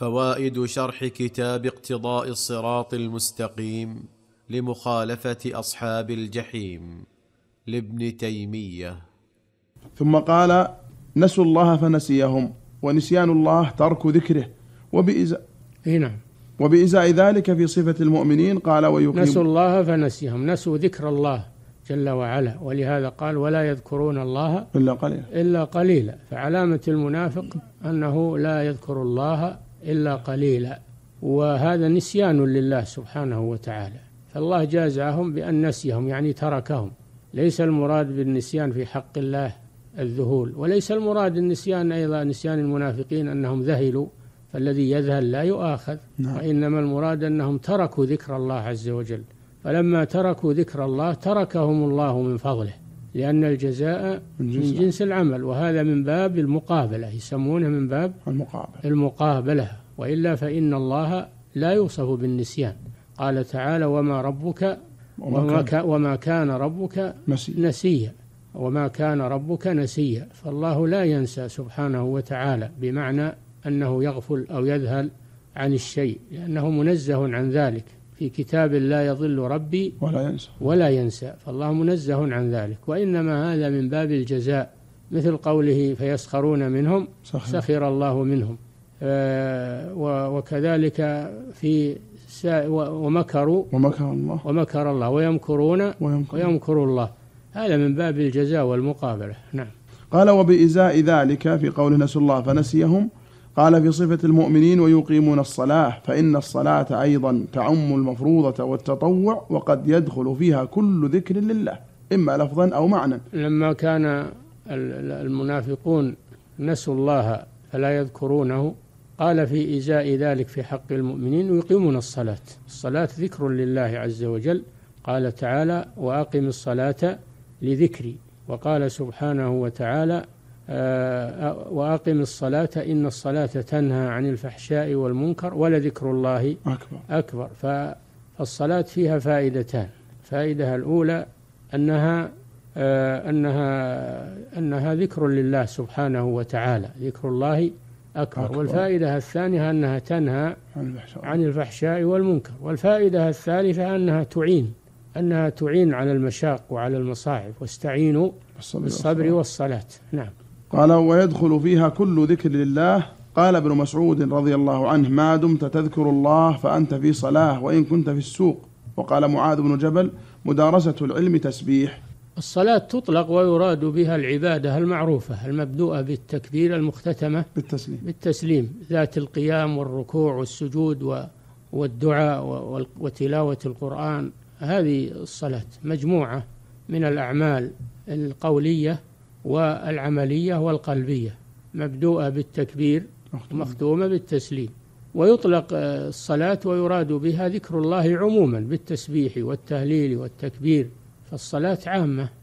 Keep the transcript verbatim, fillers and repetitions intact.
فوائد شرح كتاب اقتضاء الصراط المستقيم لمخالفة أصحاب الجحيم لابن تيمية. ثم قال: نسوا الله فنسيهم، ونسيان الله ترك ذكره، وبإزاء هنا وبإزاء ذلك في صفة المؤمنين قال: ويقيم نسوا الله فنسيهم، نسوا ذكر الله جل وعلا، ولهذا قال: ولا يذكرون الله إلا قليلا إلا قليلا. فعلامة المنافق أنه لا يذكر الله إلا قليلا، وهذا نسيان لله سبحانه وتعالى، فالله جازاهم بأن نسيهم يعني تركهم. ليس المراد بالنسيان في حق الله الذهول، وليس المراد النسيان أيضا نسيان المنافقين أنهم ذهلوا، فالذي يذهل لا يؤاخذ، نعم. وإنما المراد أنهم تركوا ذكر الله عز وجل، فلما تركوا ذكر الله تركهم الله من فضله، لأن الجزاء من جنس, من جنس العمل، وهذا من باب المقابلة، يسمونه من باب المقابلة. المقابلة، وإلا فإن الله لا يوصف بالنسيان. قال تعالى: وما ربك وما, كان وما كان ربك نسيا، وما كان ربك نسيا، فالله لا ينسى سبحانه وتعالى، بمعنى أنه يغفل أو يذهل عن الشيء، لأنه منزه عن ذلك، في كتاب لا يضل ربي ولا ينسى ولا ينسى، فالله منزه عن ذلك، وإنما هذا من باب الجزاء، مثل قوله: فيسخرون منهم سخر الله منهم. وكذلك في ومكروا ومكر الله ومكر الله ويمكرون ويمكر, ويمكر الله، هذا من باب الجزاء والمقابلة. نعم. قال: وبإزاء ذلك في قوله نسوا الله فنسيهم قال: في صفة المؤمنين ويقيمون الصلاة، فإن الصلاة أيضا تعم المفروضة والتطوع، وقد يدخل فيها كل ذكر لله إما لفظا أو معنى. لما كان المنافقون نسوا الله فلا يذكرونه، قال في إزاء ذلك في حق المؤمنين: ويقيمون الصلاة. الصلاة ذكر لله عز وجل، قال تعالى: وأقم الصلاة لذكري، وقال سبحانه وتعالى: وأقم الصلاة إن الصلاة تنهى عن الفحشاء والمنكر ولذكر الله أكبر, أكبر. فالصلاة فيها فائدتان: فائدة الأولى أنها أنها أنها ذكر لله سبحانه وتعالى، ذكر الله أكبر, أكبر. والفائدة الثانية أنها تنهى عن الفحشاء والمنكر. والفائدة الثالثة أنها تعين أنها تعين على المشاق وعلى المصاعب، واستعينوا بالصبر والصلاة. نعم. قال: ويدخل فيها كل ذكر لله. قال ابن مسعود رضي الله عنه: ما دمت تذكر الله فأنت في صلاة وإن كنت في السوق. وقال معاذ بن جبل: مدارسة العلم تسبيح. الصلاة تطلق ويراد بها العبادة المعروفة المبدوءة بالتكبير المختتمة بالتسليم, بالتسليم ذات القيام والركوع والسجود والدعاء وتلاوة القرآن. هذه الصلاة مجموعة من الأعمال القولية والعملية والقلبية، مبدوءة بالتكبير ومختومة بالتسليم. ويطلق الصلاة ويراد بها ذكر الله عموما بالتسبيح والتهليل والتكبير، فالصلاة عامة.